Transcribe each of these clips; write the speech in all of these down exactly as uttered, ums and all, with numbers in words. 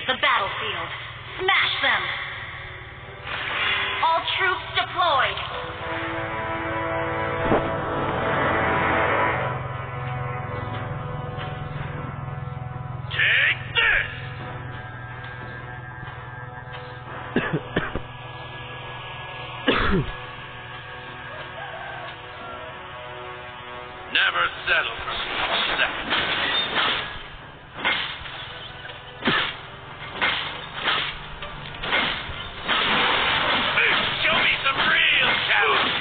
the battlefield. Smash them! All troops deployed! Take this! Never settle for second. Show me some real talent.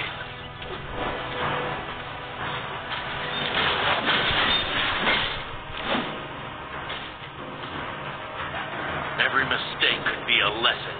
Every mistake could be a lesson.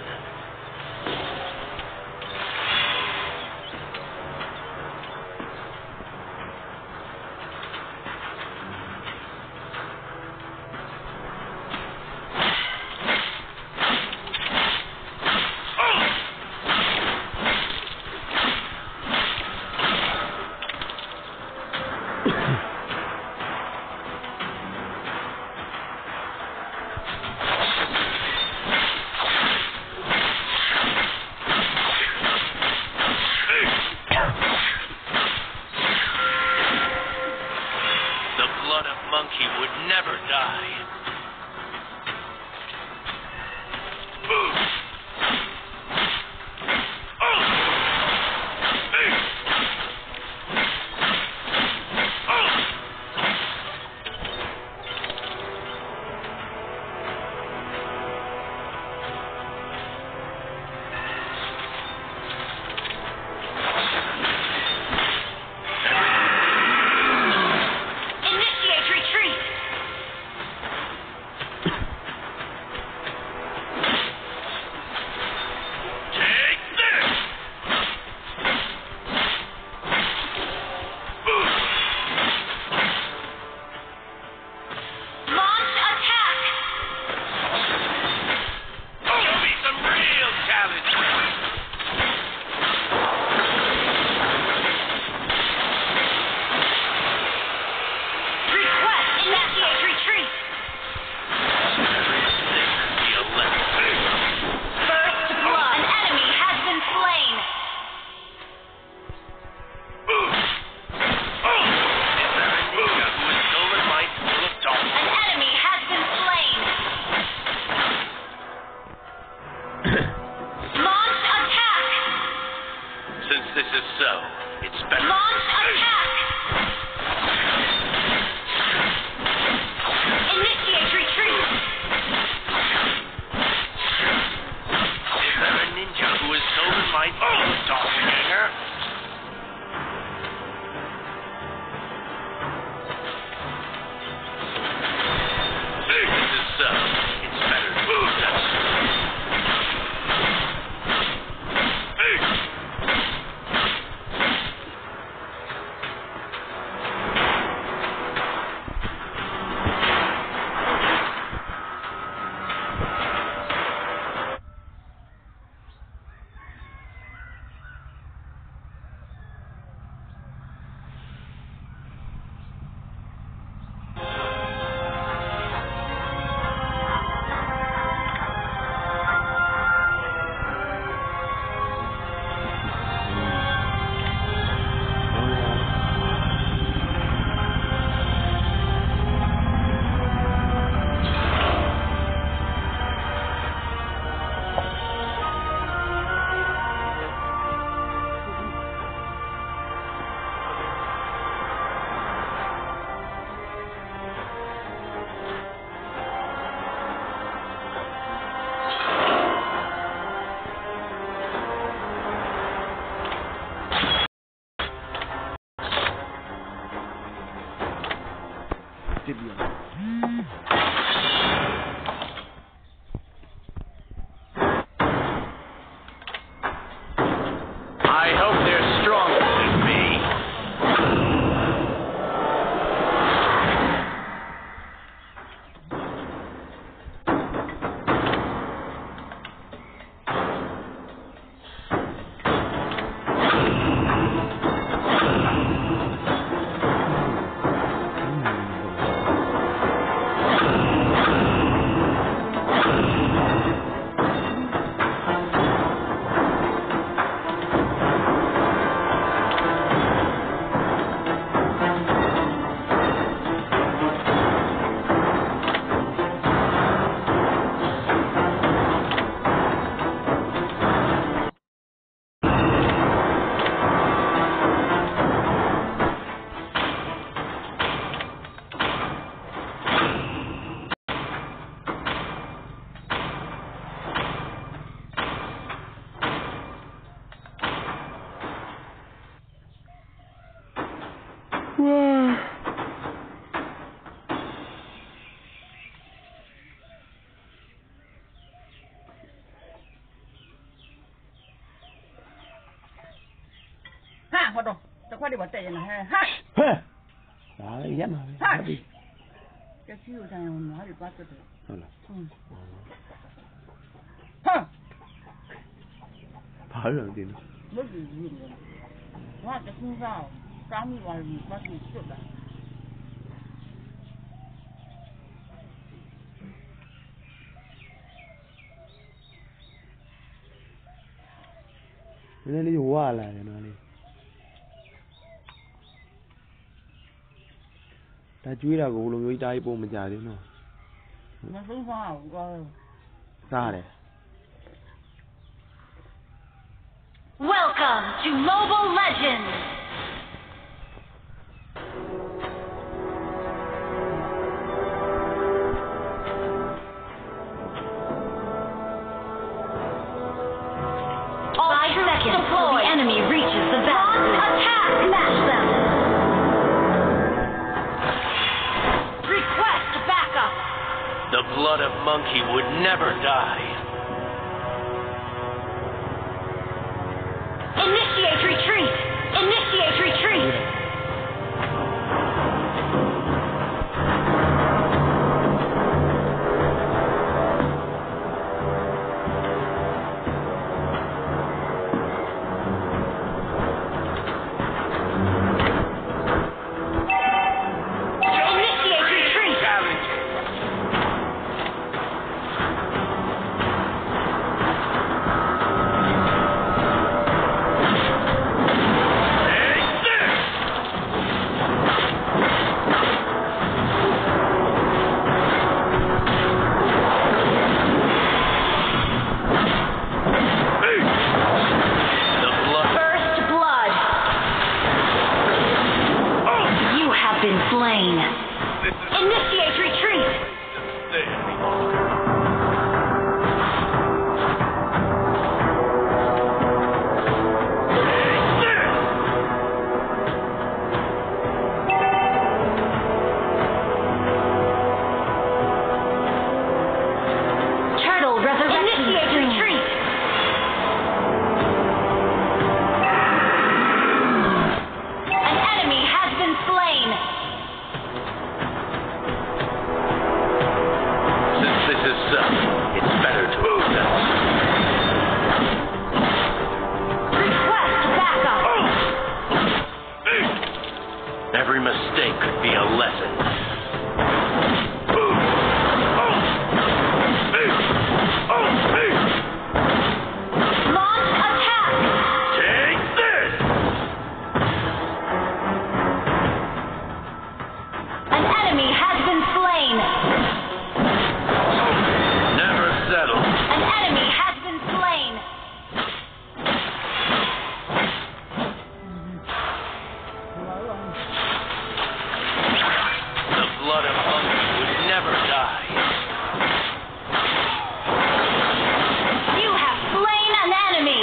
好多，这块地方带进来，嗨嗨， 嘿，ဒါလည်းရက်မှာပဲဟုတ်ပြီ这只有这样，哪里把这个？ ဟုတ်လား嗯，哼， ဘာလို့လဲမသိဘူး没理你了，我这身上咱们往里把你吃了。 နည်းနည်းလေးဝါလာတယ်နော်လေးဒါကျွေးတာကိုဘယ်လိုမျိုးတားကြီးပုံမကြသေးနော်我身上我စားတယ် Welcome to Mobile Legends! Five seconds till the enemy reaches the battlefield. Attack! Smash them! Request backup! The blood of Monkey would never die. Initiate retreat! Initiate retreat! Initiate retreat! The blood. First blood! You have been slain. Initiate retreat! Turtle resurrection. Initiate retreat! An enemy has been slain. Since this is so, it's better to accept. Request backup. Every mistake could be a lesson. Launch attack. Take this! An enemy has been slain. Never settle. An enemy has been slain. The blood of Monkey would never die. You have slain an enemy.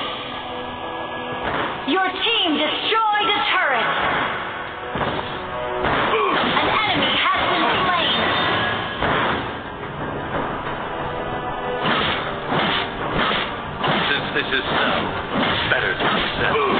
Your team destroyed a turret. An enemy has been slain. Since this is so, it's better to accept.